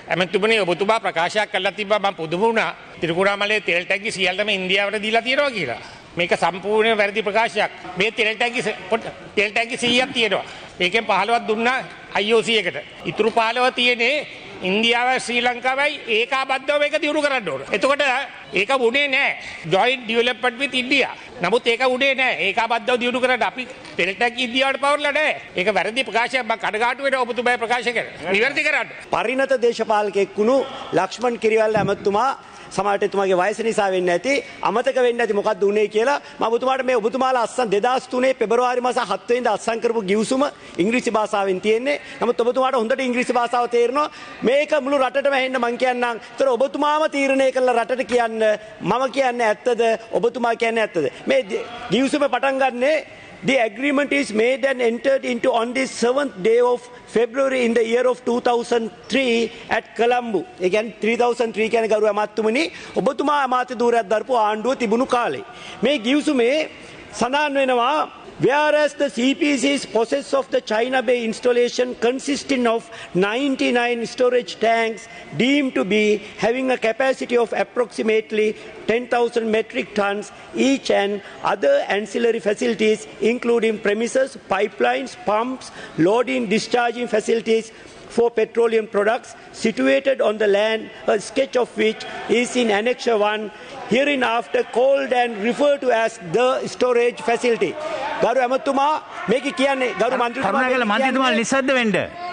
ඇමතුමනි ඔබතුමා ප්‍රකාශයක් කළා තිබ්බා මම පුදුම වුණා. තිරිකුණාමලේ තෙල් ටැංකි සියල්ලම ඉන්දියාවට දීලා තියෙනවා කියලා. මේක සම්පූර්ණ වැරදි ප්‍රකාශයක්. මේ තෙල් ටැංකි 100ක් තියෙනවා. ඒකෙන් 15ක් දුන්නා IOC එකට. ඉතුරු 15 තියෙන්නේ ඉන්දියාව ශ්‍රී ලංකාවයි ඒකාබද්ධව මේක දියුණු කරන්න ඕන. එතකොට ඒක වුණේ නැහැ. joint development with India. නමුත් ඒක වුණේ නැහැ. ඒකාබද්ධව දියුණු කරන්න අපි තෙල් ටැංකි ඉන්දියාවට පවරලා නැහැ. ඒක වැරදි ප්‍රකාශයක්. මම කඩගාටු වෙනවා ඔබතුමා ප්‍රකාශ කරන. නිවැරදි කරන්න. පරිණත දේශපාලකෙක් වුණු ලක්ෂ්මන් කිරිවැල්ල ඇමතුමා සමහරට එතුමාගේ වයස නිසා වෙන්නේ නැති අමතක වෙන්නේ නැති මොකක්ද උනේ කියලා මම ඔබතුමාට මේ ඔබතුමාලා අස්සන් 2003 පෙබරවාරි මාස 7 වෙනිදා අස්සන් කරපු ගිවිසුම ඉංග්‍රීසි භාෂාවෙන් තියෙන්නේ. නමුත් ඔබතුමාට හොඳට ඉංග්‍රීසි භාෂාව තේරෙනවා. මේක මුළු රටටම ඇහෙන්න මං කියන්නම්. ඒතර ඔබතුමාම තීරණය කළ රටට කියන්න මම කියන්නේ ඇත්තද ඔබතුමා කියන්නේ ඇත්තද? මේ ගිවිසුම පටන් ගන්නේ the agreement is made and entered into on the 7th day of February in the year of 2003 at Colombo. Again 3003 කියන ගරු අමාත්‍යතුමනි ඔබතුමා අමාත්‍ය ධූරයක් දරපු ආණ්ඩුව තිබුණු කාලේ මේ ගිවිසුමේ සඳහන් වෙනවා whereas the CPC's possess of the China Bay installation consisting of 99 storage tanks deemed to be having a capacity of approximately 10,000 metric tons each and other ancillary facilities including premises, pipelines, pumps, loading, discharging facilities for petroleum products situated on the land, a sketch of which is in Annexure 1, hereinafter called and referred to as the storage facility. ගරු ඇමතුමා මේක කියන්නේ ගරු මන්ත්‍රීතුමා නිසද්ද වෙන්න.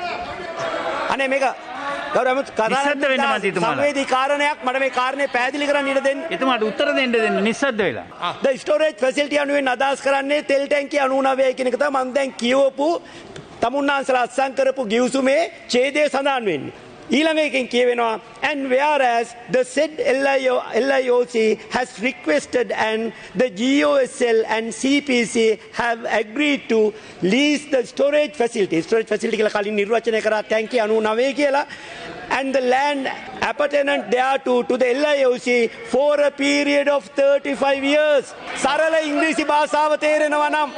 අනේ මේක ගරු ඇමතුමා සංවේදී කාරණයක් මට මේ කාරණේ පැහැදිලි කරන්න ඉඩ දෙන්න. එතුමාට උත්තර දෙන්න නිසද්ද වෙලා. the storage facility අනුවෙන් අදහස් කරන්නේ තෙල් ටැංකිය 99 කියන එක තමයි මම දැන් කියවපු තමුන්නාන්සලා අත්සන් කරපු ගිවිසුමේ ඡේදය සඳහන් වෙන්නේ. ඊළඟ එකෙන් කියවෙනවා and whereas the said LIOC has requested and the GOSL and CPC have agreed to lease the storage facility කියලා කලින් නිර්වචනය කරා ටැංකිය 99 කියලා and the land appertinent thereto to the LIOC for a period of 35 years. සරල ඉංග්‍රීසි භාෂාව තේරෙනවා නම්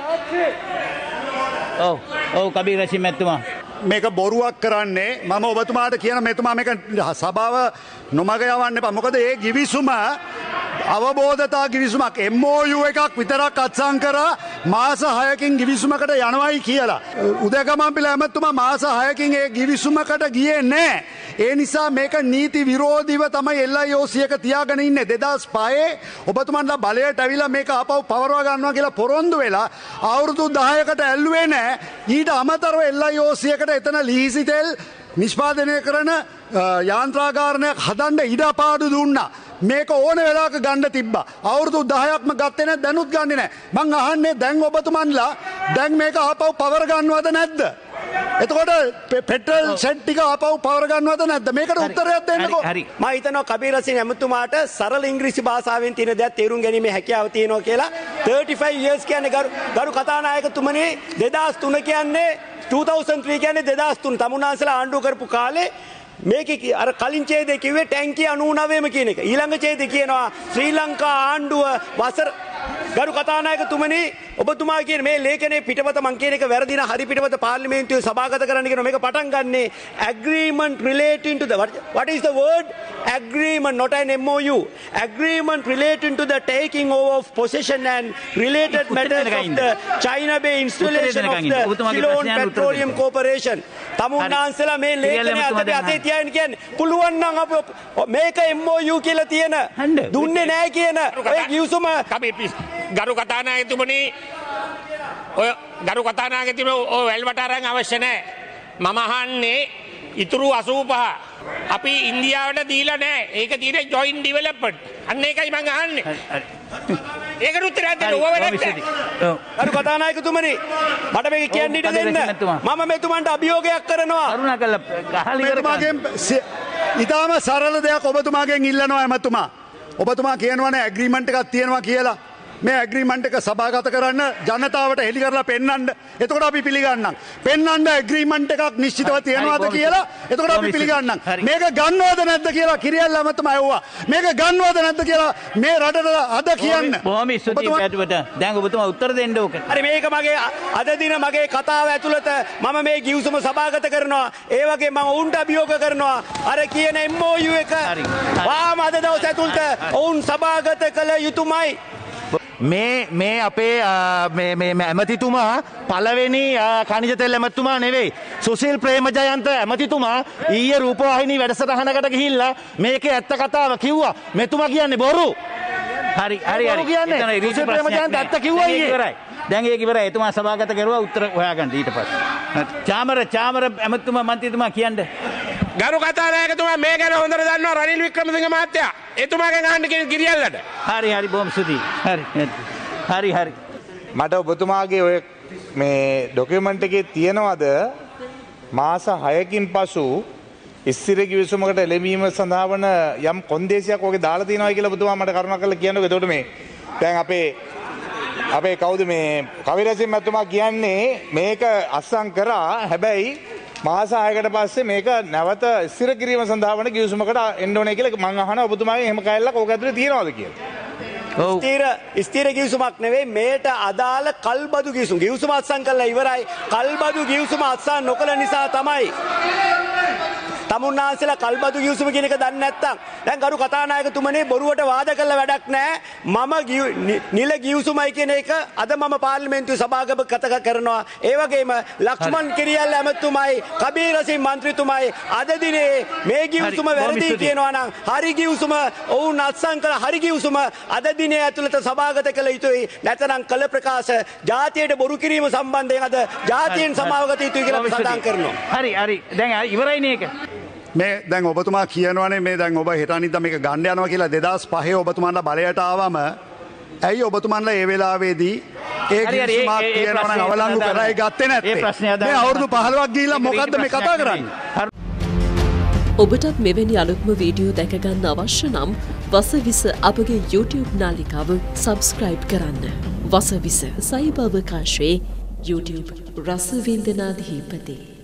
ඔව් කබීර් රෂීද් මැතිතුමා මේක බොරුවක් කරන්නේ මම ඔබතුමාට කියන මෙතුමා මේක සභාව නොමග යවන්න එපා. මොකද ඒ ගිවිසුම අවබෝධතා ගිවිසුමක් MOU එකක් විතරක් අත්සන් කරා මාස 6කින් ගිවිසුමකට යනවායි කියලා. උදේගමන්පිල ඇමතුමා මාස 6කින් ඒ ගිවිසුමකට ගියේ නැහැ. ඒ නිසා මේක නීති විරෝධීව තමයි LIOC එක තියාගෙන ඉන්නේ. 2005 ඔබතුමන්ලා බලයට ඇවිල්ලා මේක ආපහු පවරවා ගන්නවා කියලා පොරොන්දු වෙලා අවුරුදු 10කට ඇල්ලුවේ නැහැ. ඊට අමතරව LIOC එකට එතන ලීසි තෙල් නිෂ්පාදනය කරන යාන්ත්‍රාකාරණයක් හදන්න ඉඩපාඩු දුන්නා. මේක ඕන වෙලාවක ගන්න තිබ්බා. අවුරුදු 10ක්ම ගත්තේ නැහැ දැනුත් ගන්නේ නැහැ. මං අහන්නේ දැන් ඔබතුමන්ලා දැන් මේක ආපහු පවර ගන්නවද නැද්ද? එතකොට පෙට්‍රල් සෙට් ටික ආපහු පවර ගන්නවද නැද්ද? මේකට උත්තරයක් දෙන්නකෝ. මම හිතනවා කබීර් රෂීද් ඇමතුමාට සරල ඉංග්‍රීසි භාෂාවෙන් තියෙන දේක් තේරුම් ගැනීමේ හැකියාව තියෙනවා කියලා. 35 years කියන්නේ ගරු කතානායකතුමනි 2003 කියන්නේ 2003 කියන්නේ 2003 තමුන්නාන්සලා ආණ්ඩුව කරපු කාලේ මේක අර කලින් ඡේදයේ කිව්වේ ටැංකිය 99ම කියන එක. ඊළඟ ඡේදයේ කියනවා ශ්‍රී ලංකා ආණ්ඩුව වසර ගරු කතානායකතුමනි ඔබතුමා කියන මේ ලේඛනයේ පිටපත මං කියන එක වැරදි නම් හරි පිටපත පාර්ලිමේන්තුවේ සභාගත කරන්න කියන මේක පටන් ගන්නෙ agreement relating to the what is the word agreement not an MOU agreement relating to the taking over of possession and related matters of the China Bay installation of the Ceylon Petroleum Corporation තමුන්නාන්සලා මේ ලේඛනය අතේ තියාගෙන කියන්නේ පුළුවන් නම් අප මේක MOU කියලා තියෙන දුන්නේ නැහැ කියන ඔය ගිවිසුම ගරු කතානායකතුමනි ඔය ගරු කතානායකතුමනි ඔය වැල්වට අරන් අවශ්‍ය නැහැ. මම අහන්නේ ඉතුරු 85 අපි ඉන්දියාවට දීලා නැහැ. ඒක තියෙන්නේ ජොයින්ට් ඩෙවලොප්මන්ට්. අන්න ඒකයි මම අහන්නේ. ඒකට උත්තරයක් දෙන්න ඕව වැඩක්. ගරු කතානායකතුමනි මට මේක කියන්න ඉඩ දෙන්න. මම මෙතුමන්ට අභියෝගයක් කරනවා. කරුණාකරලා කහලි මෙතුමාගෙන් ඊටාම සරල දෙයක් ඔබතුමාගෙන් ඉල්ලනවා ඇමතුමා. ඔබතුමා කියනවනේ ඇග්‍රීමන්ට් එකක් තියෙනවා කියලා. මේ ඇග්‍රීමන්ට් එක සභාගත කරන්න ජනතාවට හෙළි කරලා පෙන්වන්න. එතකොට අපි පිළිගන්නම්. පෙන්වන්න ඇග්‍රීමන්ට් එකක් නිශ්චිතව තියනවාද කියලා එතකොට අපි පිළිගන්නම්. මේක ගන්නවද නැද්ද කියලා කිරියල් ඇමතුමා ඇහුවා. මේක ගන්නවද නැද්ද කියලා මේ රටට අද කියන්න. බොහොම ස්තුතියි පැටුවට. දැන් ඔබතුමා උත්තර දෙන්න ඕක. හරි මේක මගේ අද දින මගේ කතාව ඇතුළත මම මේ ගිවිසුම සභාගත කරනවා. ඒ වගේ මම ඔවුන්ට අභියෝග කරනවා. අර කියන MOU එක වාම අද දවස් ඇතුළත ඔවුන් සභාගත කළ යුතුමයි. මේ අපේ ඇමතිතුමා පළවෙනි කනිජ තෙල් ඇමතිතුමා නෙවෙයි. සුසිල් ප්‍රේමජයන්ත ඇමතිතුමා ඊයේ රූපවාහිනී වැඩසටහනකට ගිහිල්ලා මේකේ ඇත්ත කතාව කිව්වා. මෙතුමා කියන්නේ බොරු. හරි සුසිල් ප්‍රේමජයන්ත ඇත්ත කිව්වා ඊයේ. දැන් ඒක ඉවරයි. එතුමා සභාගත කරුවා උත්තර හොයාගන්න ඊට පස්සේ. චාමර ඇමතිතුමා මන්ත්‍රීතුමා කියන්න. ගරු කතානායකතුමා මේ ගැන හොඳට දන්නවා රනිල් වික්‍රමසිංහ මහත්තයා. එතුමාගෙන් අහන්න කියන කිරියල්ලට. හරි බොහොම ස්තුතියි. හරි. මට ඔබතුමාගේ ඔය මේ ඩොකියුමන්ට් එකේ තියෙනවද මාස 6කින් පසු ඉස්තිර කිවිසුමකට එළඹීම සඳහා වන යම් කොන්දේසියක් ඔගේ දාලා තියෙනවා කියලා ඔබතුමා මට කරුණාකරලා කියන්නකෝ. එතකොට මේ දැන් අපේ කවුද මේ කවිරසිංහ මහත්මයා කියන්නේ මේක අස්සම් කරා. හැබැයි මාස 6කට පස්සේ මේක නැවත ස්ථිර කිරීම සඳහා වන කිවිසුමකට එන්න ඕනේ කියලා මම අහනවා ඔබතුමාගෙන් එහෙම කැලලක් ඕක ඇතුලේ තියනවද කියලා. ස්ථීර ගිවිසුමක් නෙවෙයි මේට අදාළ කල්බදු ගිවිසුම. ගිවිසුම අත්සන් කළා ඉවරයි. කල්බදු ගිවිසුම අත්සන් නොකළ නිසා තමයි තමුන්නාන්සලා කල්බදු ගිවිසුම කියන එක දන්නේ නැත්තම් දැන් ගරු කතානායකතුමනේ බොරුවට වාද කළ වැඩක් නැහැ. මම නිල ගිවිසුමයි කියන එක අද මම පාර්ලිමේන්තුවේ සභාගත කරනවා. ඒ වගේම ලක්ෂ්මන් කිරියල් ඇමතුමයි කබීර් රසින් මන්ත්‍රීතුමයි අද දිනේ මේ ගිවිසුම වැරදි කියනවා නම් හරි ගිවිසුම ඔවුන් අත්සන් කළ හරි ගිවිසුම අද දිනේ ඇතුළත සභාගත කළ යුතුයි. නැත්නම් කළ ප්‍රකාශ ජාතියට බොරු කිරීම සම්බන්ධයෙන් අද ජාතියෙන් සමාවගත යුතුයි කියලා අපි සඳහන් කරනවා. හරි දැන් ඉවරයිනේ ඒක. මේ දැන් ඔබතුමා කියනවනේ මේ දැන් ඔබ හෙට අනිද්දා මේක ගන්න යනවා කියලා 2005 ඔබතුමාලා බලයට ආවම ඇයි ඔබතුමාලා ඒ වෙලාවේදී ඒ ගිවිසුමක් කියනවා නම් අවලංගු කරයි ගත්තේ නැත්තේ? මේ අවුරුදු 15ක් ගිහිල්ලා මොකද්ද මේ කතා කරන්නේ? ඔබටත් මෙවැනි අලුත්ම වීඩියෝ දැක ගන්න අවශ්‍ය නම් වසවිස අපගේ YouTube නාලිකාව සබස්ක්‍රයිබ් කරන්න. වසවිස සයිබාවකාශයේ YouTube රසවින්දනාධිපති.